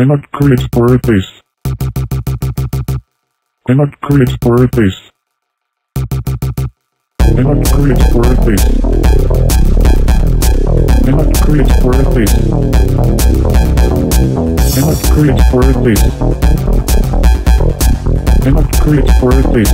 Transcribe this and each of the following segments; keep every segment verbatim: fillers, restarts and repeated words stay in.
Cannot create for a face. Cannot create for a face. Cannot create for a face. Cannot create for a face. Cannot create for a face. Cannot create for a face.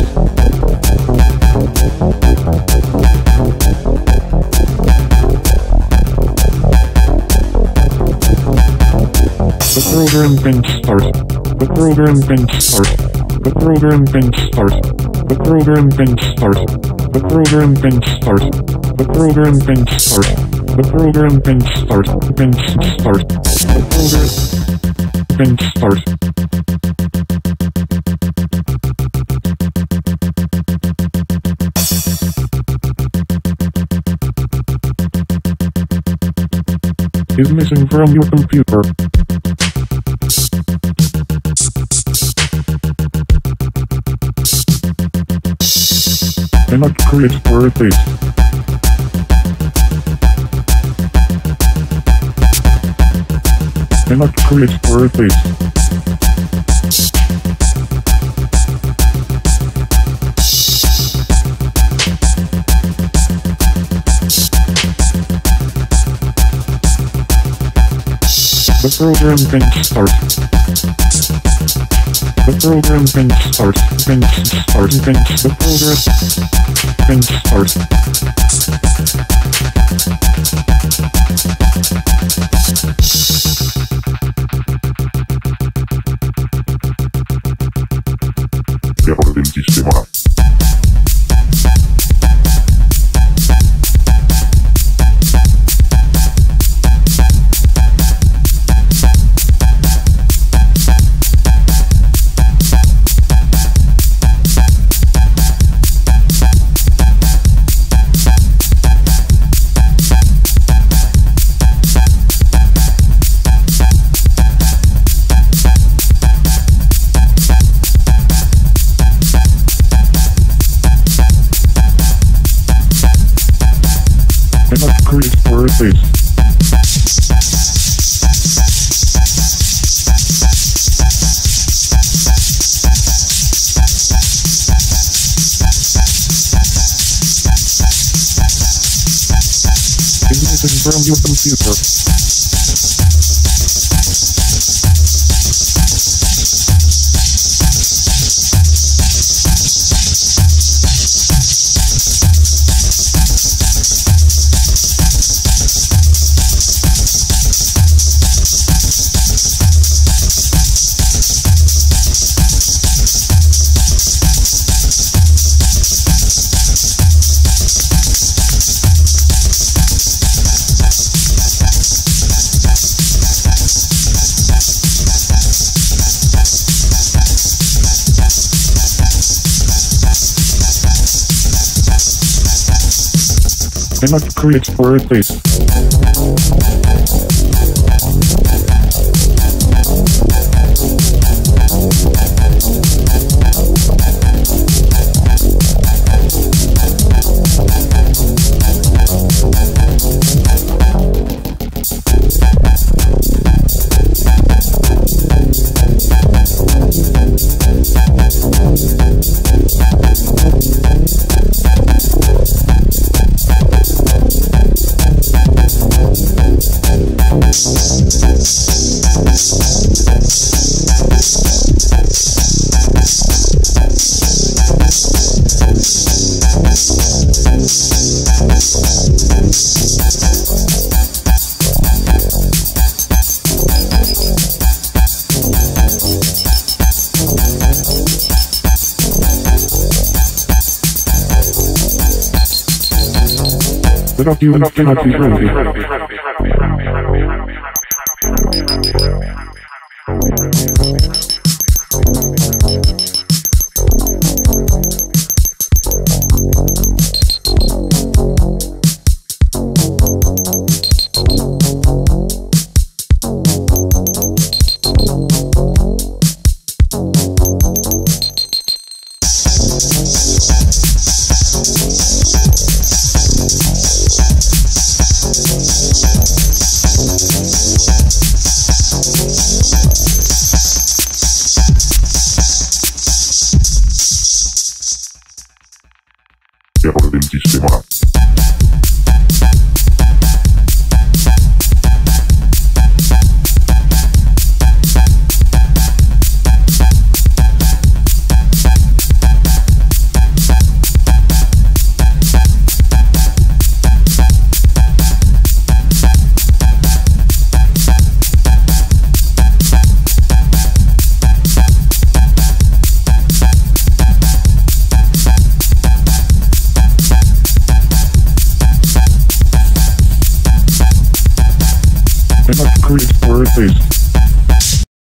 The program can start. The program can start. The program can start. The program can start. The program can start. The program can start. The program can start. Can start. The program can start. Is missing from your computer. Cannot create for a face. Cannot create for a face. The program can start. The program can start. Can start. Can the program can start. Error del sistema. Cannot create for a face. Is missing from your computer. Cannot create for a face. The document cannot be printed. We'll be right back. Система. Create word base.